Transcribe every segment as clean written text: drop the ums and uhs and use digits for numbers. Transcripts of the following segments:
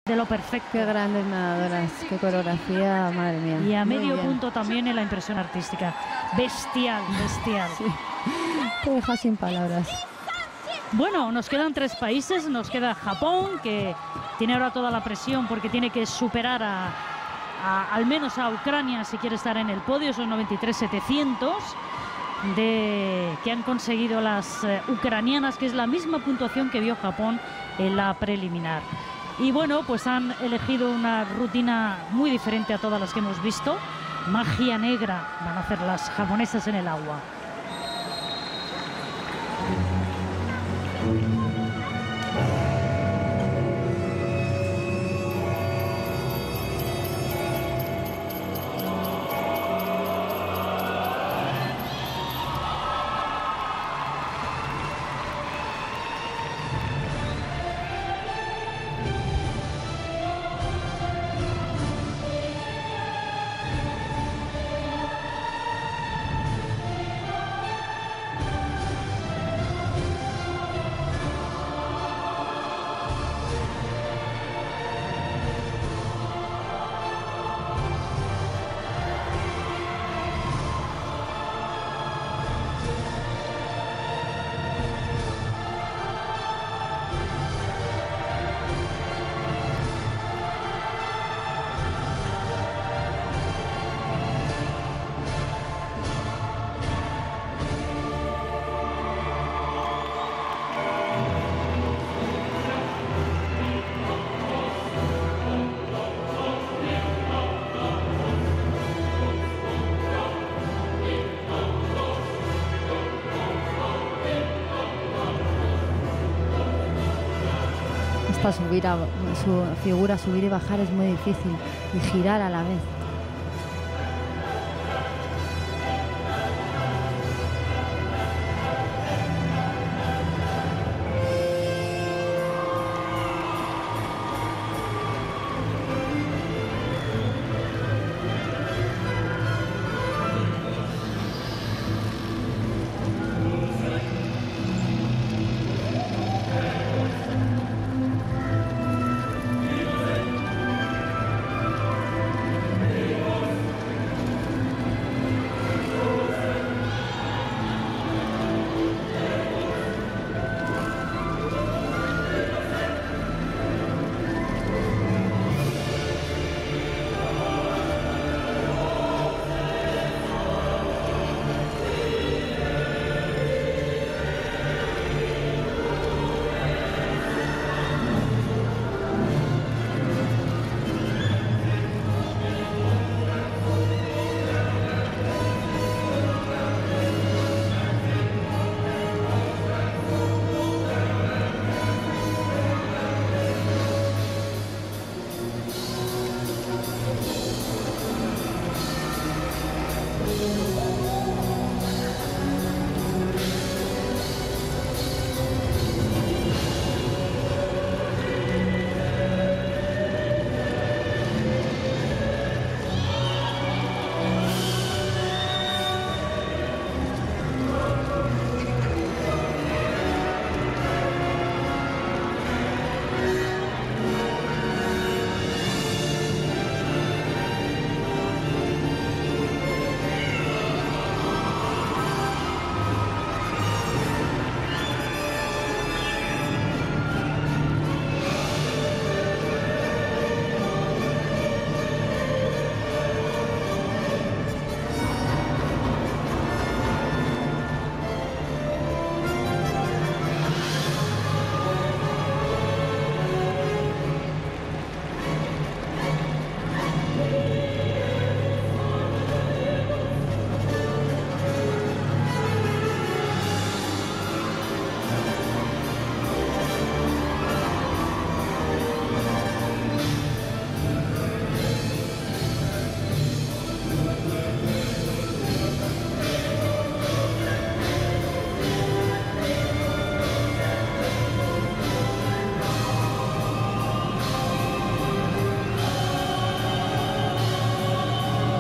de lo perfecto. Qué grandes nadadoras, qué coreografía, madre mía. Y a Muy medio bien. punto también en la impresión artística. Bestial, bestial. Sí. Te deja sin palabras. Bueno, nos quedan 3 países. Nos queda Japón, que tiene ahora toda la presión porque tiene que superar al menos a Ucrania si quiere estar en el podio. Son 93.700 que han conseguido las ucranianas, que es la misma puntuación que vio Japón en la preliminar. Y bueno, pues han elegido una rutina muy diferente a todas las que hemos visto. Magia negra van a hacer las japonesas en el agua. Su figura subir y bajar es muy difícil, y girar a la vez.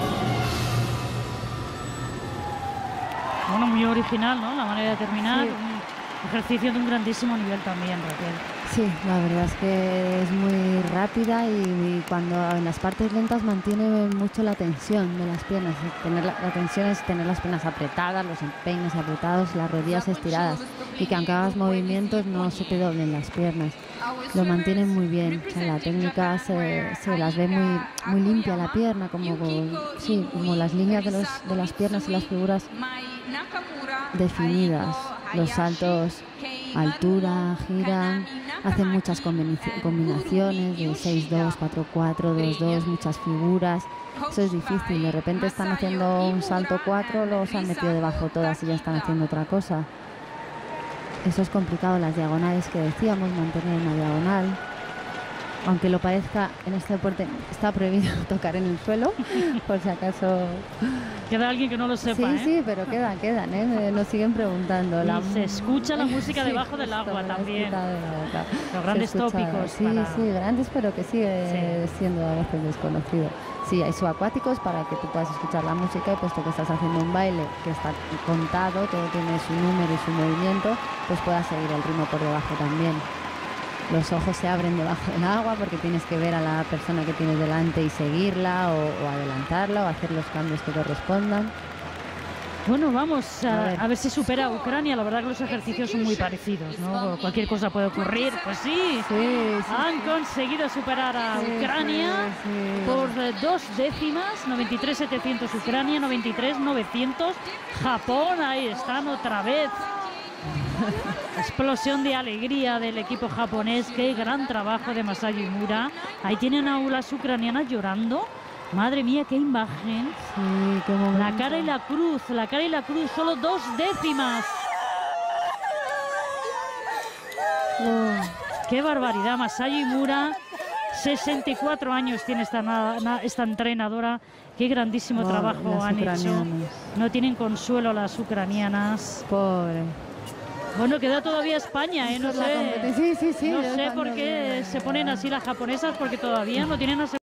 Bueno, muy original, ¿no? La manera de terminar. Sí. Ejercicio de un grandísimo nivel también, Raquel. Sí, la verdad es que es muy rápida y cuando en las partes lentas mantiene mucho la tensión de las piernas. La tensión es tener las piernas apretadas, los empeines apretados, las rodillas estiradas y que aunque hagas movimientos no se te doblen las piernas. Lo mantienen muy bien. O sea, la técnica se las ve muy limpia la pierna, como las líneas de las piernas y las figuras definidas. Los saltos, altura, giran, hacen muchas combinaciones de 6-2, 4-4, 2-2, muchas figuras. Eso es difícil. De repente están haciendo un salto 4, luego se han metido debajo todas y ya están haciendo otra cosa. Eso es complicado. Las diagonales que decíamos, mantener una diagonal. Aunque lo parezca, en este deporte está prohibido tocar en el suelo, por si acaso. Queda alguien que no lo sepa, Sí, sí, pero quedan, nos siguen preguntando. Y se escucha la música debajo del agua también. Los grandes tópicos. Sí, grandes, pero que sigue siendo a veces desconocido. Sí, hay subacuáticos para que tú puedas escuchar la música y puesto que estás haciendo un baile que está contado, todo tiene su número y su movimiento, pues puedas seguir el ritmo por debajo también. Los ojos se abren debajo del agua porque tienes que ver a la persona que tienes delante y seguirla o adelantarla o hacer los cambios que correspondan. Bueno, vamos a ver si supera a Ucrania. La verdad que los ejercicios son muy parecidos, ¿no? Cualquier cosa puede ocurrir. Pues sí, han conseguido superar a Ucrania por 2 décimas. 93.700 Ucrania, 93.900 Japón. Ahí están otra vez. Explosión de alegría del equipo japonés. Qué gran trabajo de Masayu Mura. Ahí tienen a las ucranianas llorando. Madre mía, qué imagen. Sí, qué momento. La cara y la cruz, solo 2 décimas. Qué barbaridad, Masayu Mura. 64 años tiene esta entrenadora. Qué grandísimo trabajo han hecho. No tienen consuelo las ucranianas. Pobre. Bueno, queda todavía España, ¿eh? No sé. Sí. No sé por qué se ponen así las japonesas, porque todavía no tienen asegurado